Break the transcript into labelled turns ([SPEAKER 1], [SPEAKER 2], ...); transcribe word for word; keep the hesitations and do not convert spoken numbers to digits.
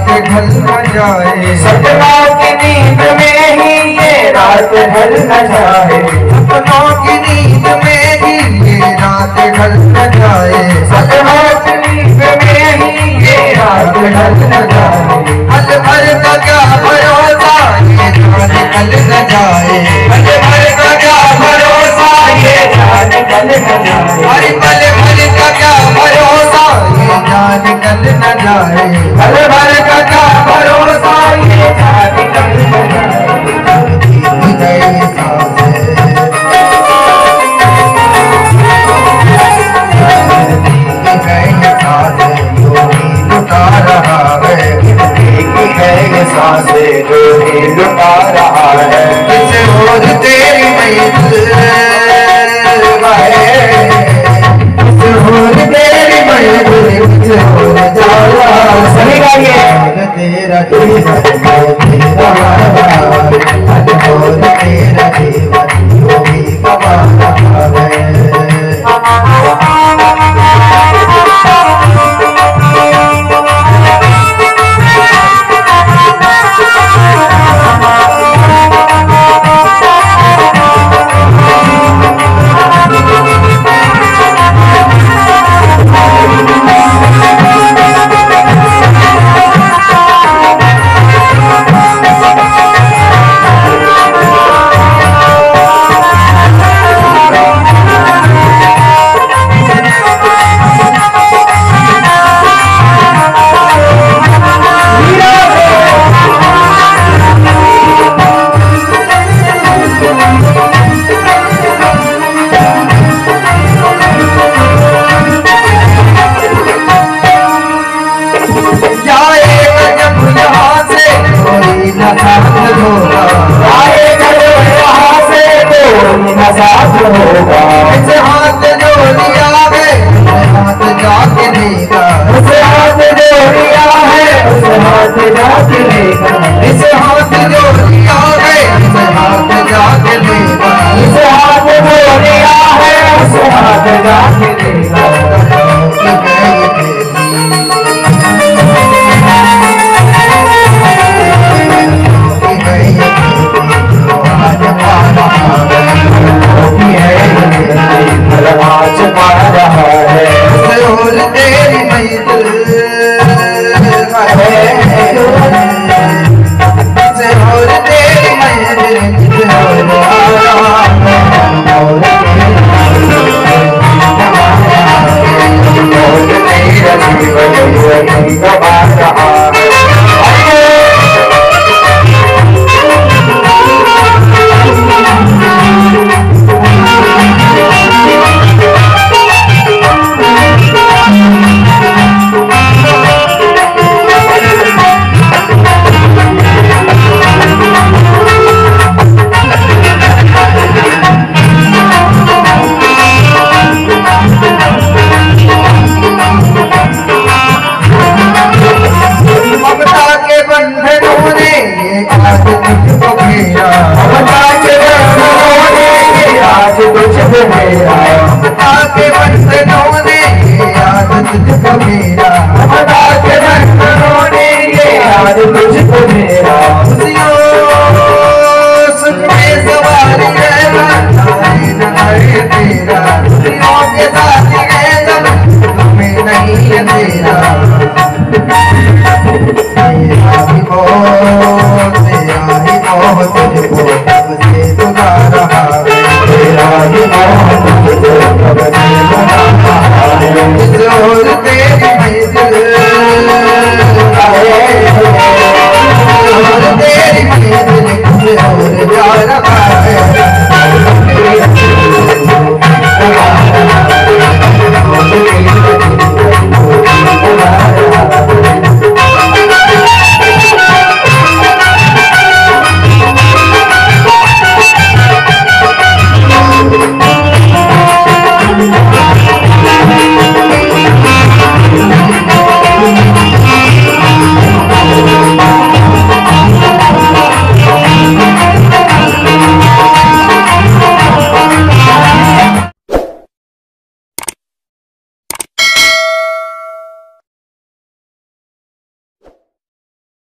[SPEAKER 1] रात ढल न जाए,
[SPEAKER 2] सपनों की नींद में ही ये रात ढल न जाए,
[SPEAKER 1] सपनों की नींद में ही ये रात ढल न जाए,
[SPEAKER 2] सपनों की नींद में ही ये रात ढल न जाए।
[SPEAKER 1] पल भर का क्या भरोसा ये जान ढल न जाए,
[SPEAKER 2] पल भर का क्या भरोसा ये जान ढल न जाए,
[SPEAKER 1] हर पल भर का क्या भरोसा ये जान ढल न जाए,
[SPEAKER 2] पल भर का क्या भरोसा ये जान ढल न जाए।
[SPEAKER 1] गए सांसें लुटा रहा है,
[SPEAKER 2] है सांसे जो ही लुटा रहा है,
[SPEAKER 1] किसे और तेरी महफिल गाए, किसे और तेरी महफिल, किसे और जाला
[SPEAKER 2] सही गाइए।
[SPEAKER 1] तेरा जीवन तेरा और तेरा जीवन जो भी गवा रहा है। इसे हाथ जो लिया है हाथ जाके लेगा,
[SPEAKER 2] उसे हाथ जो लिया है उसे हाथ जाके लेगा,
[SPEAKER 1] इसे हाथ जो लिया है इसे हाथ जाके लेगा,
[SPEAKER 2] इसे हाथ जो लिया है उसे हाथ जाके लेगा। आज पा रहा है,
[SPEAKER 1] और तेरी महफिल है, और तेरी महफिल
[SPEAKER 2] और तेरा जीवन गवा रहा है।
[SPEAKER 1] के बंधनों ने याद तुझको मेरा,
[SPEAKER 2] के बंधनों ने ये याद